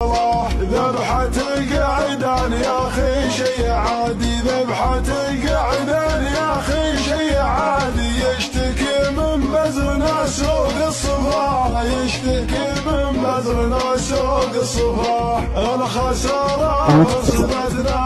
ذبحة القعدان يا اخي شي عادي، ذبحة القعدان يا اخي شي عادي، يشتكي من بزرنا سوق الصفا، يشتكي من بزرنا سوق الصفا، الخسارة وصلتنا